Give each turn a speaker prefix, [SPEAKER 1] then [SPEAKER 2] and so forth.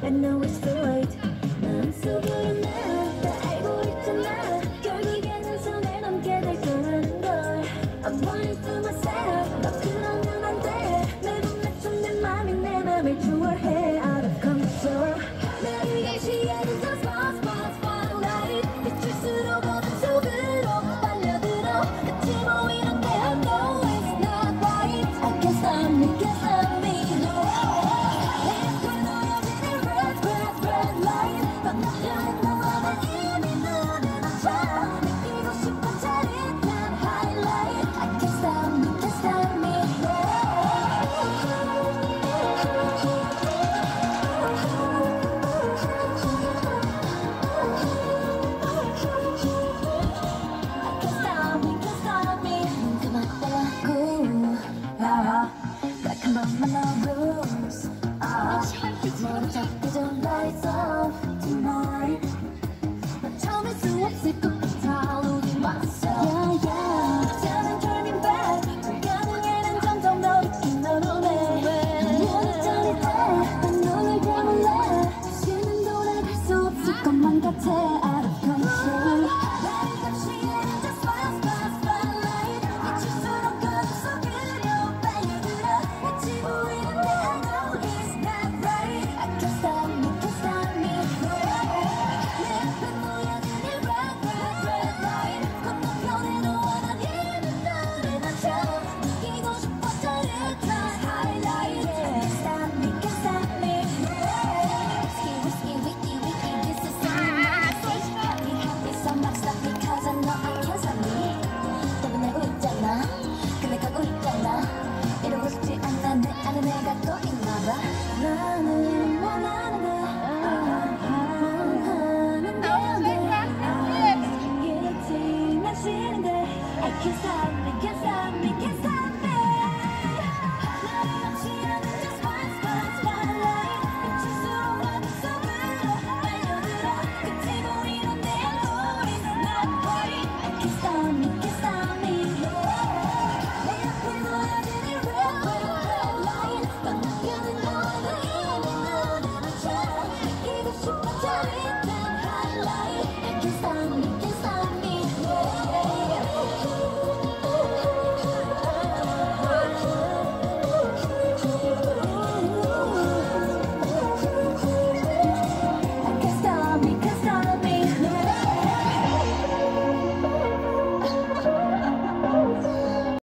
[SPEAKER 1] I know it's too late. 마음속으로 다 알고 있잖아. 결국에는 손에 넘게 될 거라는 걸. I'm running through myself. 너 그러면 안 돼. 매번 맞춘 내 맘이 내 맘을 좋아해. Out of control. 매일 예시에는 더 spotlight. 비출수록 어둠 속으로 빨려들어. 끝이 보이는데 I know it's not right. I can't stop me, can't stop me. 내 앞에 놓여지는 red light. 건너편에 너와는 이미 눈에 맞춰. 느끼고 싶은 짜릿한 highlight. I can't stop me, can't stop me. 머리 잡기 전 lights off tonight. 난 참을 수 없을 것 같아 losing myself. 이제는 turning back. 불가능해 난 점점 더 깊이 널 오네. 난 모두 짜릿해. 난 눈을 감을래. 다시는 돌아갈 수 없을 것만 같아. Out of control. 나를 감시하는 just spotlight. 비출수록 어둠 속으로 빨려들어. 끝이 보이는데 I know it's not right. I can't stop me, can't stop me. 내 앞에 놓여지는 red light. 건너편에 너와 난 이미 눈에 맞춰. 느끼고 싶어 짜릿한 highlight. I can't stop me, can't stop me. Whiskey, this is so nice. Happy, so much love because I know I can't stop me. 떠나고 있잖아. 근데 가고 있잖아. 이러고 싶지 않아. 내 안에 내가 또 있나 봐. 나는